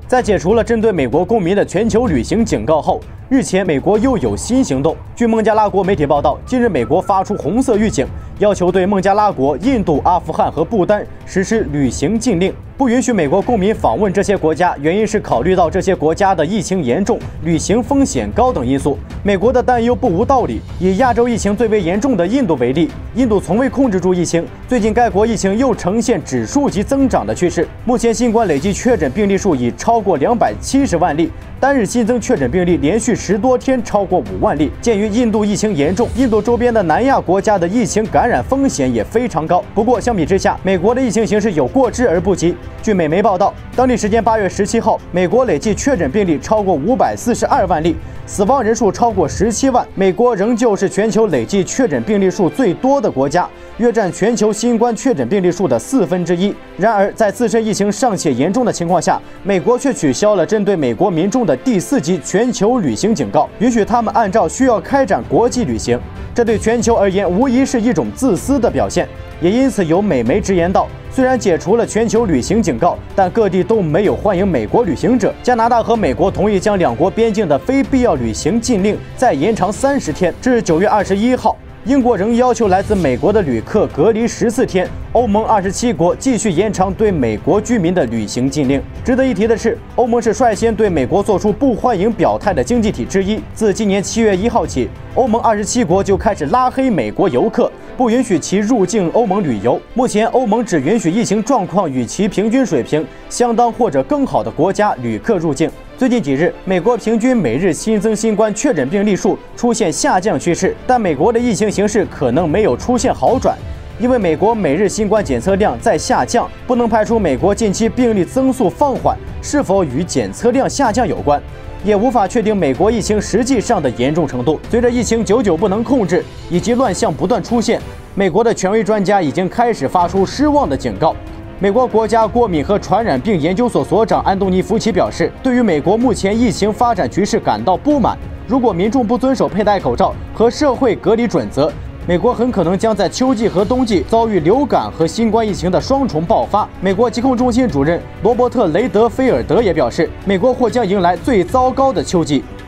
在解除了针对美国公民的全球旅行警告后，日前美国又有新行动。据孟加拉国媒体报道，近日美国发出红色预警，要求对孟加拉国、印度、阿富汗和不丹实施旅行禁令，不允许美国公民访问这些国家。原因是考虑到这些国家的疫情严重、旅行风险高等因素。美国的担忧不无道理。以亚洲疫情最为严重的印度为例，印度从未控制住疫情，最近该国疫情又呈现指数级增长的趋势。目前新冠累计确诊病例数已超过270万例，单日新增确诊病例连续10多天超过5万例。鉴于印度疫情严重，印度周边的南亚国家的疫情感染风险也非常高。不过相比之下，美国的疫情形势有过之而不及。据美媒报道，当地时间8月17号，美国累计确诊病例超过542万例，死亡人数超过17万。美国仍旧是全球累计确诊病例数最多的国家，约占全球新冠确诊病例数的1/4。然而，在自身疫情尚且严重的情况下，美国却取消了针对美国民众的第4级全球旅行警告，允许他们按照需要开展国际旅行。这对全球而言，无疑是一种自私的表现。也因此，有美媒直言道，虽然解除了全球旅行警告，但各地都没有欢迎美国旅行者。加拿大和美国同意将两国边境的非必要旅行禁令再延长30天，至9月21号。英国仍要求来自美国的旅客隔离14天。欧盟27国继续延长对美国居民的旅行禁令。值得一提的是，欧盟是率先对美国做出不欢迎表态的经济体之一。自今年7月1号起，欧盟27国就开始拉黑美国游客，不允许其入境欧盟旅游。目前，欧盟只允许疫情状况与其平均水平相当或者更好的国家旅客入境。最近几日，美国平均每日新增新冠确诊病例数出现下降趋势，但美国的疫情形势可能没有出现好转，因为美国每日新冠检测量在下降，不能排除美国近期病例增速放缓是否与检测量下降有关，也无法确定美国疫情实际上的严重程度。随着疫情久久不能控制以及乱象不断出现，美国的权威专家已经开始发出失望的警告。美国国家过敏和传染病研究所所长安东尼·福奇表示，对于美国目前疫情发展局势感到不满。如果民众不遵守佩戴口罩和社会隔离准则，美国很可能将在秋季和冬季遭遇流感和新冠疫情的双重爆发。美国疾控中心主任罗伯特·雷德菲尔德也表示，美国或将迎来最糟糕的秋季。